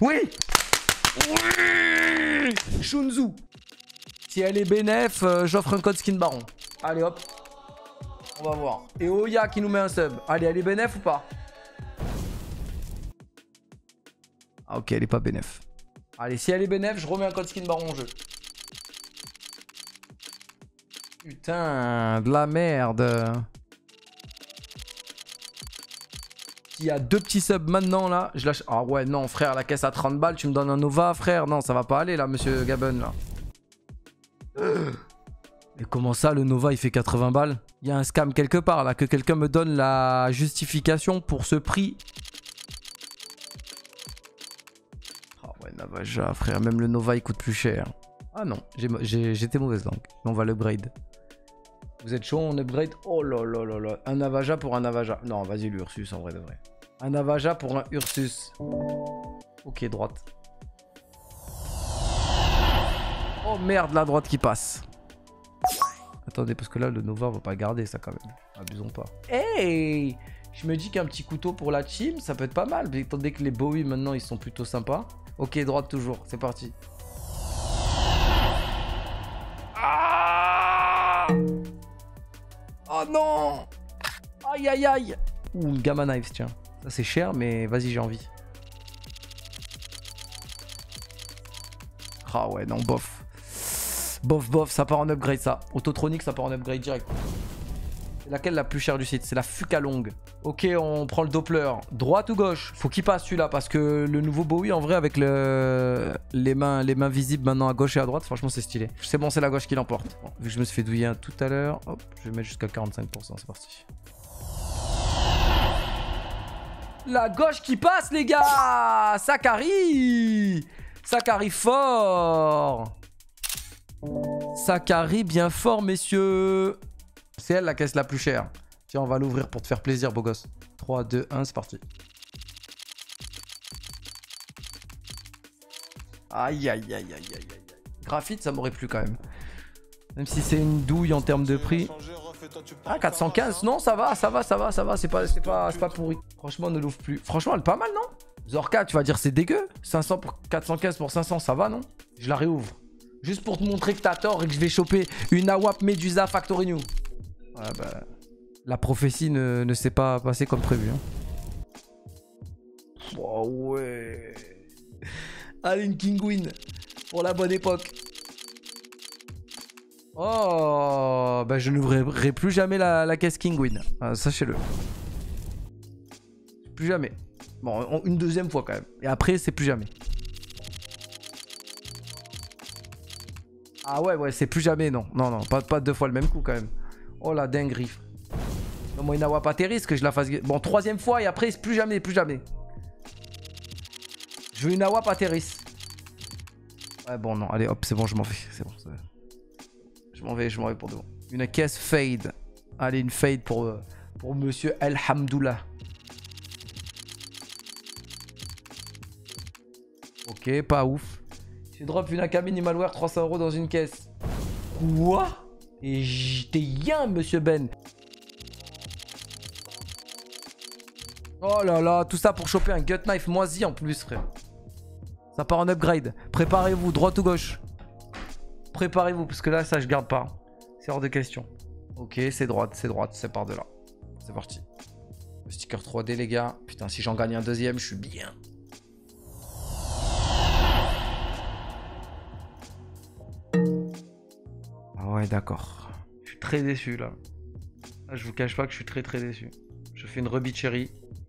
Oui. Oui. Shunzu. Si elle est bénéf, j'offre un code skin baron. Allez hop. On va voir. Et Oya qui nous met un sub. Allez, elle est bénéf ou pas? Ah ok, elle est pas bénéf. Allez, si elle est bénéf, je remets un code skin baron en jeu. Putain, de la merde. Il y a 2 petits subs maintenant là. Je lâche. Ah ouais, non, frère, la caisse à 30 balles. Tu me donnes un Nova, frère. Non, ça va pas aller là, monsieur Gabon là. Mais comment ça, le Nova il fait 80 balles? Il y a un scam quelque part là. Que quelqu'un me donne la justification pour ce prix. Ah ouais, Navaja, frère. Même le Nova il coûte plus cher. Ah non, j'étais mauvaise langue. On va l'upgrade. Vous êtes chaud, on upgrade? Oh là là là là. Un Navaja pour un Navaja. Non, vas-y, l'Ursus en vrai de vrai. Un Navaja pour un Ursus. Ok, droite. Oh merde, la droite qui passe. Attendez, parce que là, le Nova, on va pas garder ça quand même. Abusons pas. Hey! Je me dis qu'un petit couteau pour la team, ça peut être pas mal. Étant donné que les Bowie, maintenant, ils sont plutôt sympas. Ok, droite toujours. C'est parti. Ah! Oh non! Aïe aïe aïe! Ouh, une Gamma Knives, tiens. Ça c'est cher, mais vas-y, j'ai envie. Ah ouais, non, bof. Bof, bof, ça part en upgrade, ça. Autotronic, ça part en upgrade direct. C'est laquelle la plus chère du site? C'est la Fuka Long. Ok, on prend le Doppler. Droite ou gauche? Faut qu'il passe celui-là, parce que le nouveau Bowie, en vrai, avec les mains visibles maintenant à gauche et à droite, franchement, c'est stylé. C'est bon, c'est la gauche qui l'emporte. Bon, vu que je me suis fait douiller un tout à l'heure, hop, je vais mettre jusqu'à 45%, c'est parti. La gauche qui passe, les gars! Sakari! Sakari fort! Sakari bien fort, messieurs! C'est elle la caisse la plus chère. Tiens, on va l'ouvrir pour te faire plaisir, beau gosse. 3, 2, 1, c'est parti. Aïe, aïe, aïe, aïe, aïe, aïe. Graphite, ça m'aurait plu quand même. Même si c'est une douille en termes de prix. Ah, 415, non, ça va, ça va, ça va, ça va. C'est pas pourri. Franchement, ne l'ouvre plus. Franchement, elle est pas mal, non? Zorka, tu vas dire c'est dégueu. 500 pour 415 pour 500, ça va, non? Je la réouvre. Juste pour te montrer que t'as tort et que je vais choper une AWAP Medusa Factory New. Ouais, bah, la prophétie ne s'est pas passée comme prévu. Hein. Oh ouais. Allez, une Kinguin. Pour la bonne époque. Oh, bah je n'ouvrirai plus jamais la caisse Kinguin. Sachez-le. Plus jamais. Bon, une deuxième fois quand même. Et après, c'est plus jamais. Ah ouais, ouais, c'est plus jamais, non. Non, non, pas 2 fois le même coup quand même. Oh la dinguerie. Moi, une AWAP atterrisse que je la fasse... Bon, 3e fois et après, c'est plus jamais, plus jamais. Je veux une AWAP atterrisse. Ouais, bon, non, allez, hop, c'est bon, je m'en vais. C'est bon, je m'en vais pour de bon. Une caisse fade. Allez, une fade pour monsieur El Hamdoullah. Ok, pas ouf. J'ai drop une Akami Malware 300 € dans une caisse. Quoi? Et j'étais bien, monsieur Ben. Oh là là, tout ça pour choper un gut knife moisi en plus, frère. Ça part en upgrade. Préparez-vous, droite ou gauche? Préparez-vous, parce que là, ça, je garde pas. C'est hors de question. Ok, c'est droite, c'est par de là. C'est parti. Le sticker 3D, les gars. Putain, si j'en gagne un deuxième, je suis bien. Ah ouais, d'accord. Je suis très déçu, là. Là, je vous cache pas que je suis très déçu. Je fais une Ruby Cherry.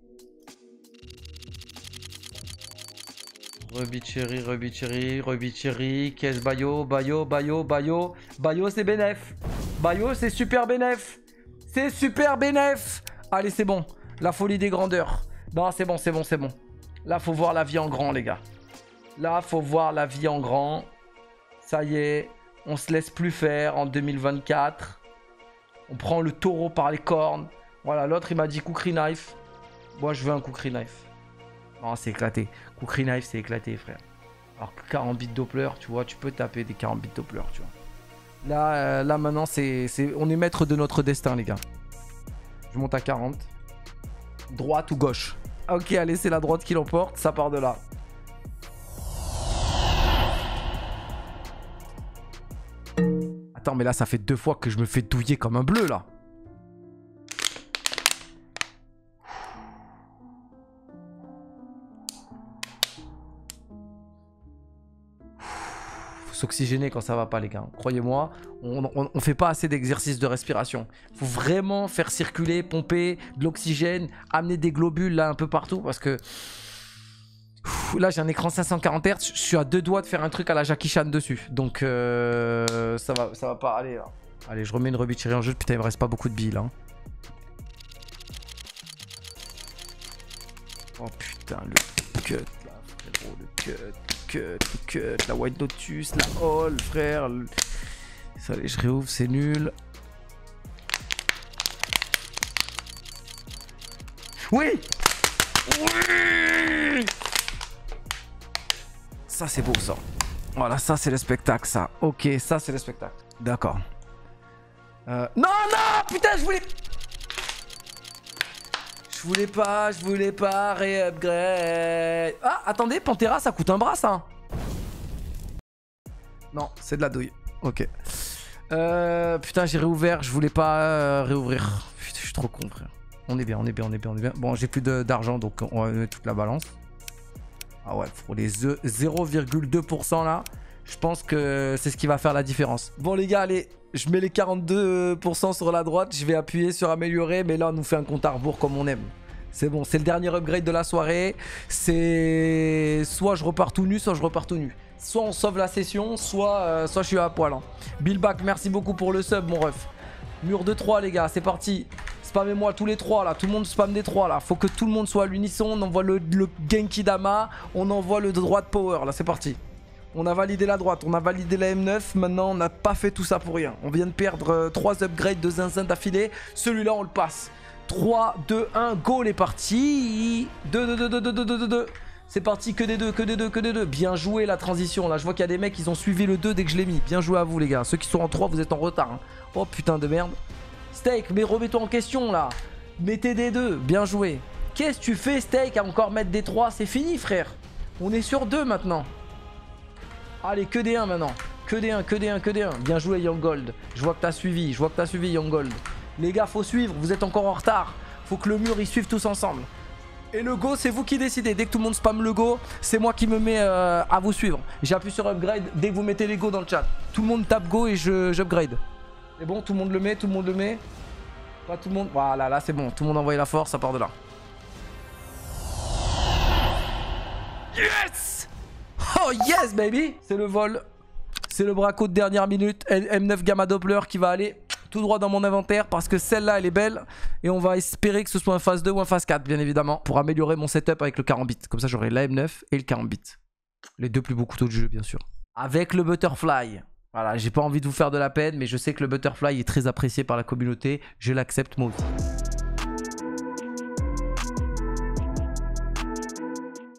Ruby Cherry, caisse Bayo, c'est bénef. Bayo, c'est super bénef. C'est super bénef. Allez, c'est bon. La folie des grandeurs. Non, c'est bon. Là, faut voir la vie en grand, les gars. Là, faut voir la vie en grand. Ça y est, on se laisse plus faire en 2024. On prend le taureau par les cornes. Voilà, l'autre, il m'a dit Kukri Knife. Moi, je veux un Kukri Knife. Non, c'est éclaté. Kukri Knife, c'est éclaté, frère. Alors que 40 bits Doppler, tu vois, tu peux taper des 40 bits Doppler, tu vois. Là maintenant, on est maître de notre destin, les gars. Je monte à 40. Droite ou gauche? Ok, allez, c'est la droite qui l'emporte. Ça part de là. attends, mais là, ça fait 2 fois que je me fais douiller comme un bleu, là. Faut s'oxygéner quand ça va pas, les gars. Croyez-moi, on fait pas assez d'exercices de respiration. Faut vraiment faire circuler, pomper de l'oxygène, amener des globules, là, un peu partout, parce que... Là, j'ai un écran 540 Hz. Je suis à 2 doigts de faire un truc à la Jackie Chan dessus. Donc, ça va pas aller, là. Allez, je remets une Rebichiri en jeu. Putain, il me reste pas beaucoup de billes, là. Oh, putain, le cut, là, frérot. Le cut. La White Lotus, la Hall, frère. Ça, allez, je réouvre, c'est nul. Oui! Oui! Ça, c'est beau, ça. Voilà, ça, c'est le spectacle, ça. Ok, ça, c'est le spectacle. D'accord. Non, non! Putain, je voulais pas réupgrade. Ah, attendez, Pantera, ça coûte un bras, ça. Non, c'est de la douille. Ok. Putain, j'ai réouvert. Je voulais pas réouvrir. Putain, je suis trop con, frère. On est bien. Bon, j'ai plus d'argent, donc on va mettre toute la balance. Ah ouais, pour les 0,2% là, je pense que c'est ce qui va faire la différence. Bon les gars, allez, je mets les 42% sur la droite, je vais appuyer sur améliorer, mais là on nous fait un compte à rebours comme on aime. C'est bon, c'est le dernier upgrade de la soirée. C'est soit je repars tout nu, soit je repars tout nu. Soit on sauve la session, soit je suis à poil. Hein. Billback, merci beaucoup pour le sub, mon ref. Mur de 3 les gars, c'est parti. Spammez-moi tous les 3 là, tout le monde spamme des 3 là. Faut que tout le monde soit à l'unisson. On envoie le Genki Dama, on envoie le droite power là, c'est parti. On a validé la droite, on a validé la M9. Maintenant, on n'a pas fait tout ça pour rien. On vient de perdre 3 upgrades de zinzin d'affilée. Celui-là, on le passe. 3, 2, 1, go les parties. 2. C'est parti, que des 2. Bien joué la transition là. Je vois qu'il y a des mecs, ils ont suivi le 2 dès que je l'ai mis. Bien joué à vous les gars. Ceux qui sont en 3, vous êtes en retard. Hein. Oh putain de merde. Steak, mais remets-toi en question là. Mettez des 2, bien joué. Qu'est-ce que tu fais Steak à encore mettre des 3? C'est fini frère. On est sur 2 maintenant. Allez, que des 1 maintenant. Que des 1. Bien joué Young Gold. Je vois que t'as suivi, Young Gold. Les gars, faut suivre, vous êtes encore en retard. Faut que le mur y suive tous ensemble. Et le go, c'est vous qui décidez. Dès que tout le monde spamme le go, c'est moi qui me mets à vous suivre. J'appuie sur upgrade dès que vous mettez les go dans le chat. Tout le monde tape go et j'upgrade. C'est bon, tout le monde le met, Pas tout le monde. Voilà, là c'est bon. Tout le monde a envoyé la force, ça part de là. Yes! Oh yes, baby! C'est le vol. C'est le braco de dernière minute. M9 Gamma Doppler qui va aller tout droit dans mon inventaire parce que celle-là, elle est belle. Et on va espérer que ce soit un phase 2 ou un phase 4, bien évidemment, pour améliorer mon setup avec le 40 bits. Comme ça, j'aurai la M9 et le 40 bits. Les deux plus beaux couteaux du jeu, bien sûr. Avec le Butterfly. Voilà, j'ai pas envie de vous faire de la peine, mais je sais que le Butterfly est très apprécié par la communauté. Je l'accepte moi aussi.